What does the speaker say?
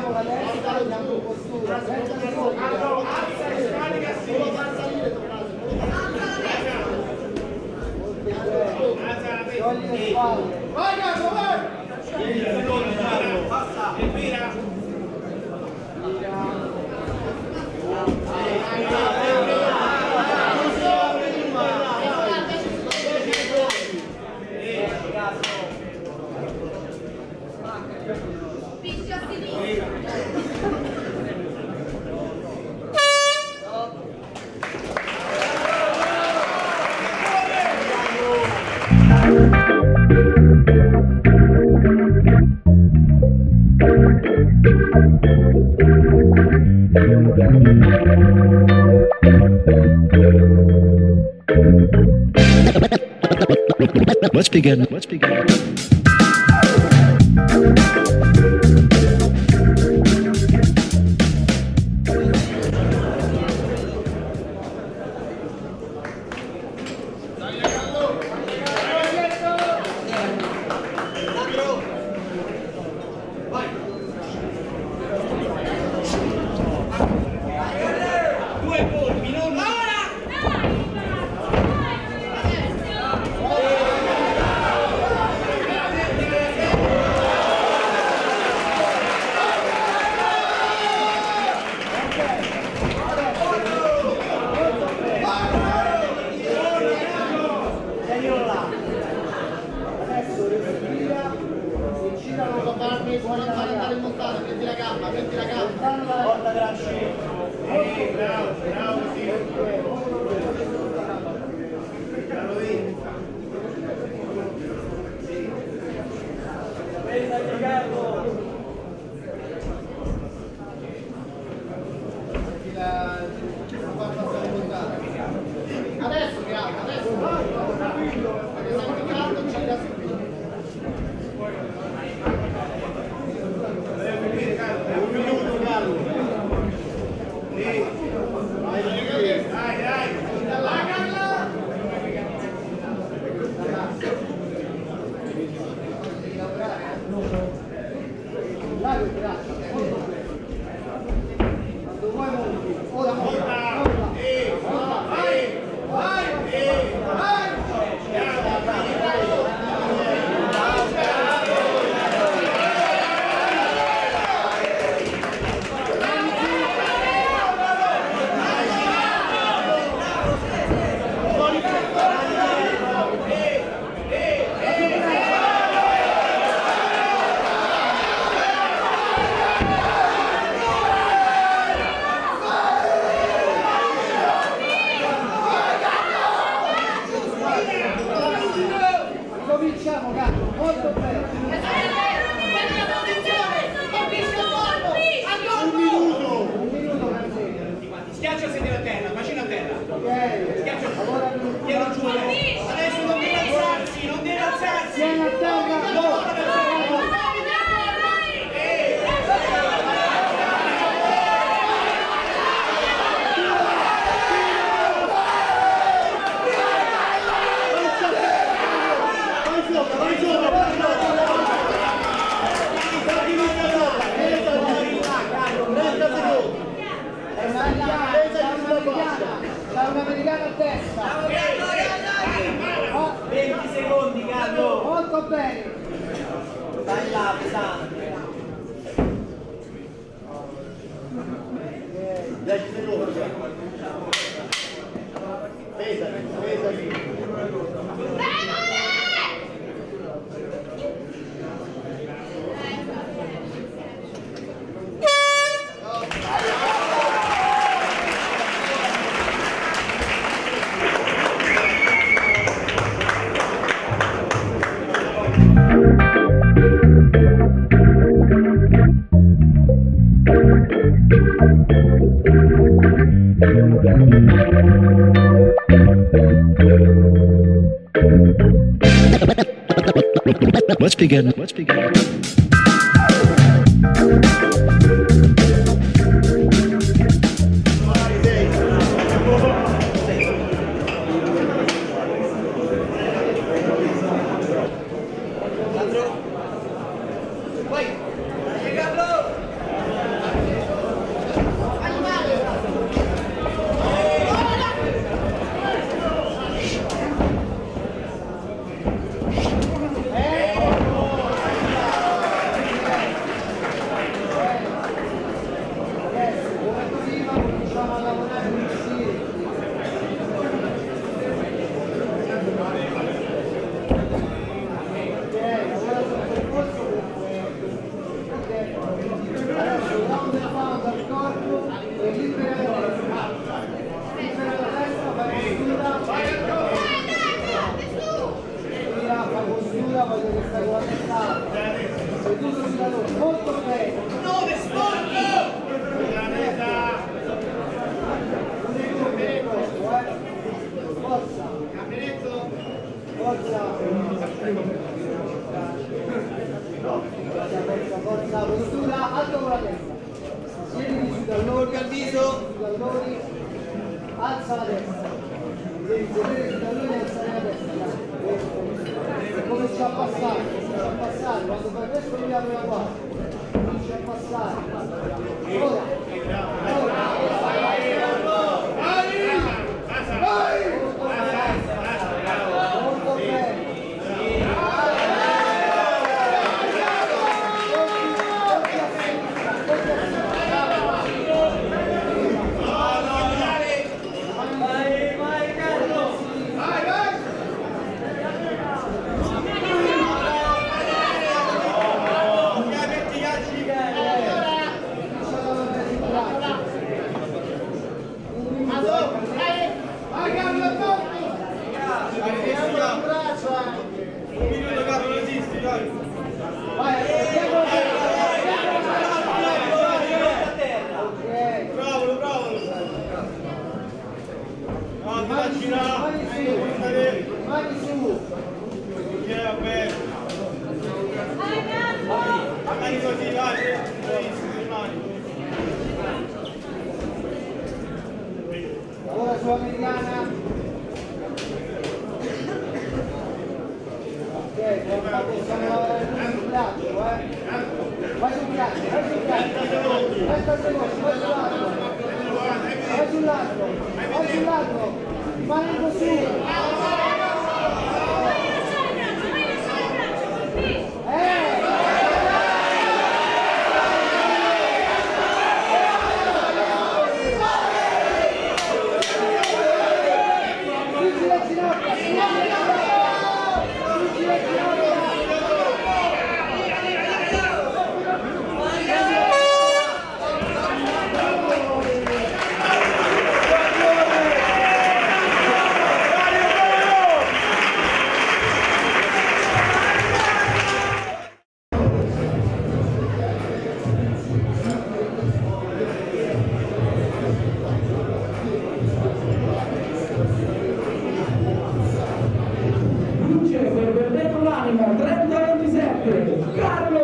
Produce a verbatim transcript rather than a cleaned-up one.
Facciamo la destra, andiamo in postura. Allora, alza e scarica, sì. Solo far salire, Tommaso. Togli le spalle. Vai, Carlo, vai! Passa, respira. Pisci a sinistra. Let's begin. Let's begin. Adesso che ha, adesso gira subito. Un minuto, Carlo. Dai, dai. Dai, Carlo. Dai, braccia. Quando vuoi monti. Ora monta. Vai, vai, vai. Cominciamo, Carlo, molto bene. Un minuto, un minuto Schiaccia sedere a terra, bacino a terra. ok, Schiaccia, allora tieni giù. Adesso non deve alzarsi, non deve alzarsi. tieni a terra, no. C'è un'americana a testa. venti secondi, Carlo. Molto bene. Stai là, pesante. dieci secondi. Pesali, pesali. Let's begin. Let's begin. Vai, Carlo. Avviso. Alza la destra. Devi tenere i talloni e alzare la destra. E cominci a passare, cominci a passare. Quando fai questo mi apri la guardia. Cominci a passare. Ora. Ora. Molto bene. Mani su! Mani così, vai! Ora sudamericana. Ok, possiamo lavorare sul braccio, eh? Vai sul braccio, vai sul braccio. trenta secondi, vai sull'altro. Vai sull'altro, vai sull'altro. Rimani così. trenta ventisette, Carlo